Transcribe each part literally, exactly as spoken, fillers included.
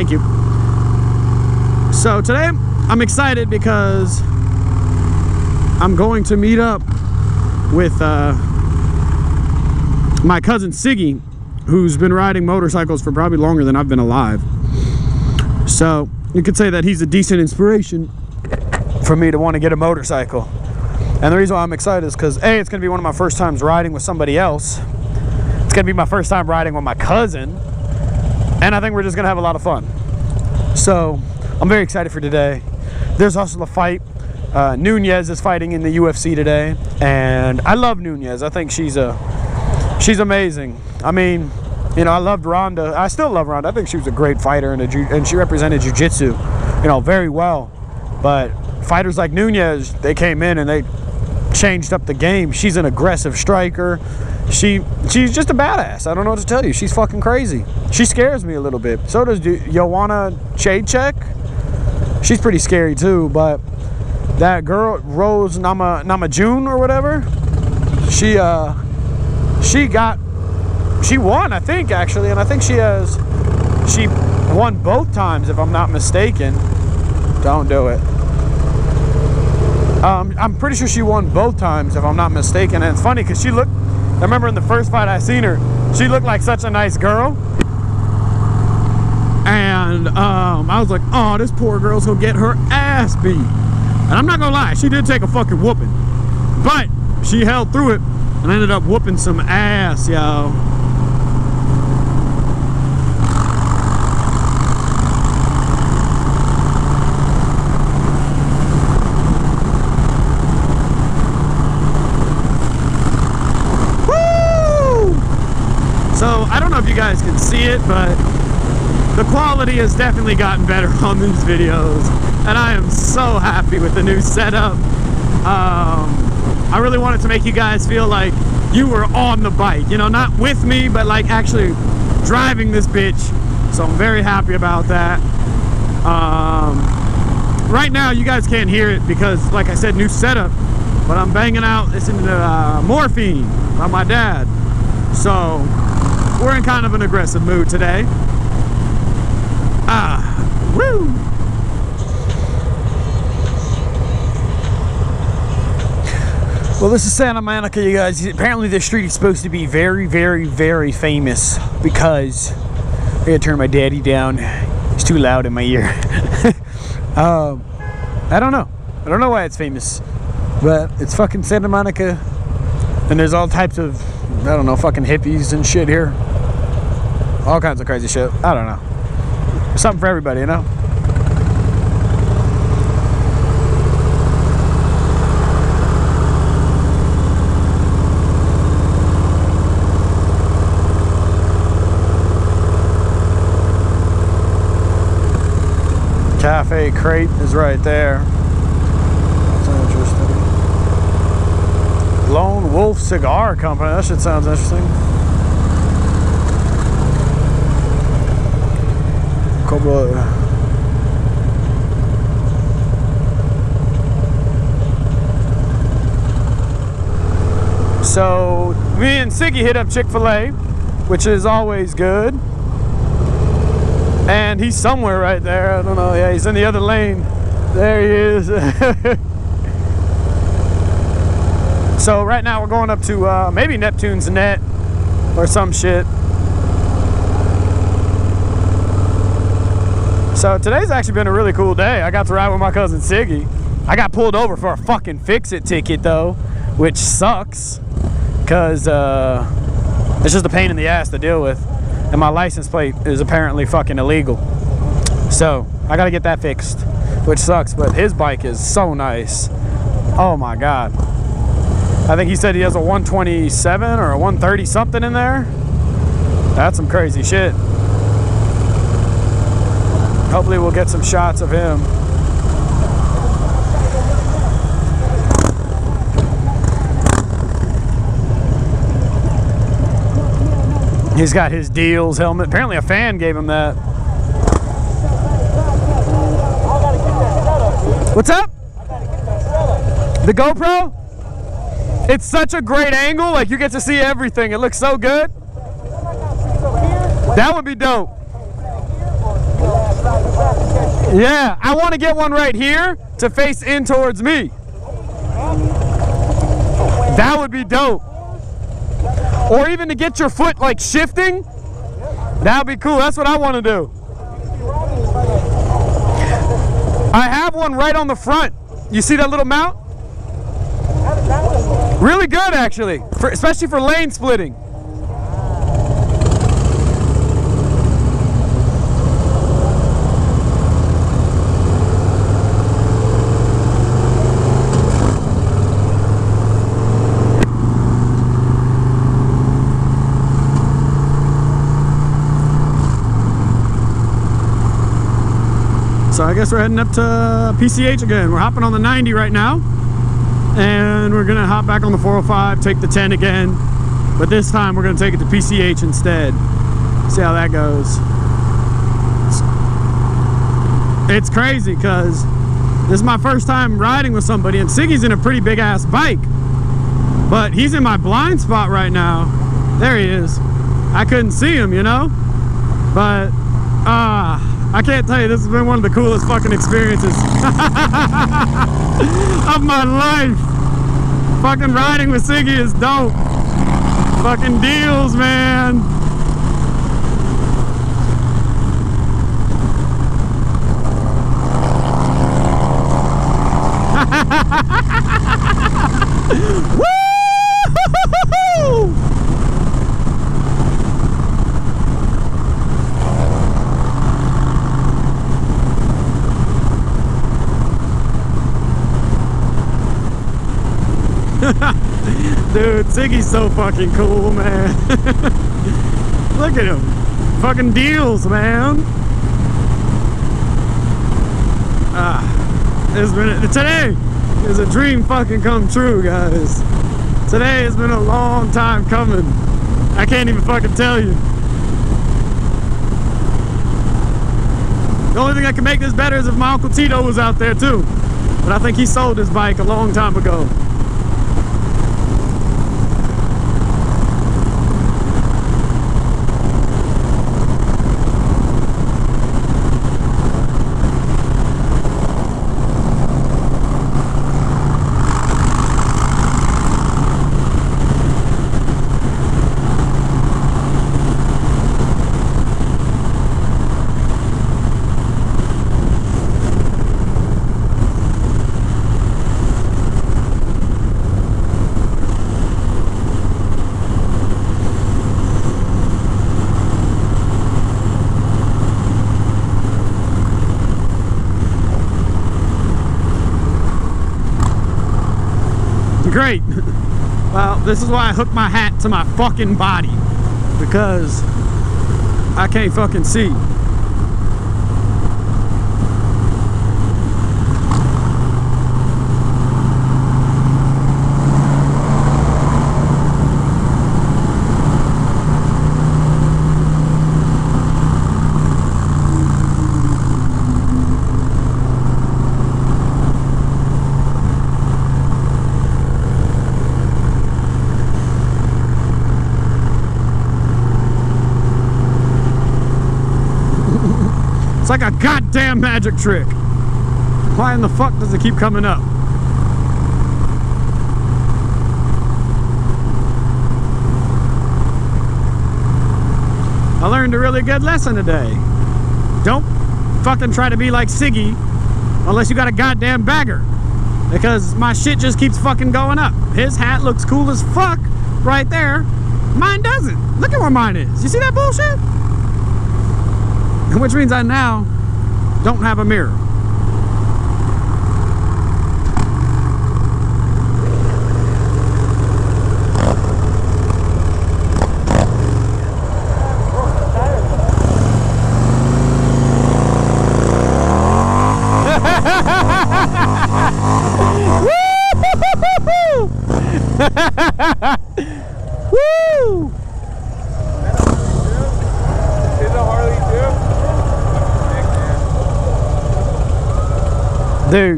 Thank you. So today I'm excited because I'm going to meet up with uh, my cousin Siggy, who's been riding motorcycles for probably longer than I've been alive. So you could say that he's a decent inspiration for me to want to get a motorcycle. And the reason why I'm excited is because A, it's going to be one of my first times riding with somebody else. It's going to be my first time riding with my cousin. And I think we're just going to have a lot of fun. So I'm very excited for today. There's also the fight. Uh, Nunez is fighting in the U F C today. And I love Nunez. I think she's a, she's amazing. I mean, you know, I loved Ronda. I still love Ronda. I think she was a great fighter and, a, and she represented jiu-jitsu, you know, very well. But fighters like Nunez, they came in and they changed up the game. She's an aggressive striker. She she's just a badass. I don't know what to tell you. She's fucking crazy. She scares me a little bit. So does Joanna Jacek. She's pretty scary too. But that girl Rose Nama Namajune or whatever, she uh she got she won, I think, actually, and I think she has she won both times if I'm not mistaken. Don't do it. Um, I'm pretty sure she won both times, if I'm not mistaken. And it's funny because she looked, I remember in the first fight I seen her, she looked like such a nice girl. And um, I was like, oh, this poor girl's gonna get her ass beat. And I'm not gonna lie, she did take a fucking whooping. But she held through it and ended up whooping some ass, y'all. So I don't know if you guys can see it, but the quality has definitely gotten better on these videos, and I am so happy with the new setup. Um, I really wanted to make you guys feel like you were on the bike, you know, not with me, but like actually driving this bitch. So I'm very happy about that. Um, right now, you guys can't hear it because, like I said, new setup, but I'm banging out listening to uh, Morphine by my dad. So we're in kind of an aggressive mood today. Ah, woo! Well, this is Santa Monica, you guys. Apparently this street is supposed to be very, very, very famous because I gotta turn my daddy down. It's too loud in my ear. um, I don't know. I don't know why it's famous, but it's fucking Santa Monica, and there's all types of, I don't know, fucking hippies and shit here. All kinds of crazy shit. I don't know. There's something for everybody, you know? Cafe Crate is right there. That's interesting. Lone Wolf Cigar Company. That shit sounds interesting. Couple of So me and Siggy hit up Chick-fil-A, which is always good. And he's somewhere right there. I don't know. Yeah, he's in the other lane. There he is. So right now we're going up to uh, maybe Neptune's Net or some shit. So today's actually been a really cool day. I got to ride with my cousin Siggy. I got pulled over for a fucking fix-it ticket though, which sucks because uh, it's just a pain in the ass to deal with. And my license plate is apparently fucking illegal. So I gotta get that fixed, which sucks, but his bike is so nice. Oh my God. I think he said he has a one twenty-seven or a one thirty something in there. That's some crazy shit. Hopefully we'll get some shots of him. He's got his Deals helmet. Apparently a fan gave him that. What's up? The GoPro? It's such a great angle. Like, you get to see everything. It looks so good. That would be dope. Yeah, I want to get one right here to face in towards me. That would be dope. Or even to get your foot like shifting. That would be cool. That's what I want to do. I have one right on the front. You see that little mount? Really good, actually, for, especially for lane splitting. So I guess we're heading up to P C H again. We're hopping on the ninety right now. And we're gonna hop back on the four oh five, take the ten again. But this time we're gonna take it to P C H instead. See how that goes. It's, it's crazy because this is my first time riding with somebody, and Siggy's in a pretty big ass bike. But he's in my blind spot right now. There he is. I couldn't see him, you know? But, ah. Uh, I can't tell you, this has been one of the coolest fucking experiences of my life. Fucking riding with Siggy is dope. Fucking deals, man. Woo! Dude, Siggy's so fucking cool, man. Look at him. Fucking deals, man. Ah, it's been today is a dream fucking come true, guys. Today has been a long time coming. I can't even fucking tell you. The only thing that can make this better is if my Uncle Tito was out there too. But I think he sold his bike a long time ago. Great. Well, this is why I hook my hat to my fucking body, because I can't fucking see. It's like a goddamn magic trick. Why in the fuck does it keep coming up? I learned a really good lesson today. Don't fucking try to be like Siggy unless you got a goddamn bagger. Because my shit just keeps fucking going up. His hat looks cool as fuck right there. Mine doesn't. Look at where mine is. You see that bullshit? Which means I now don't have a mirror. Woo! Dude.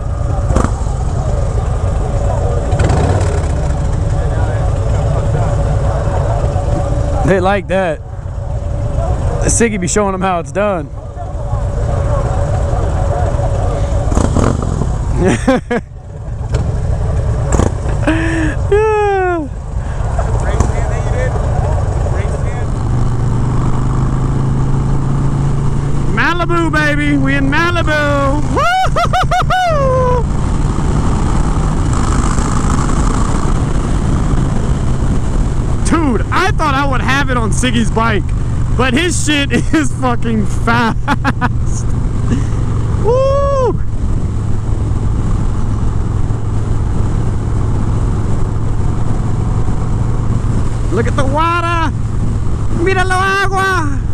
They like that. Siggy be showing them how it's done. Yeah. Race stand that you did? Race stand? Malibu, baby. We in Malibu. Woo-hoo-hoo-hoo-hoo. Dude, I thought I would have it on Siggy's bike, but his shit is fucking fast. Woo! Look at the water. Mira lo agua.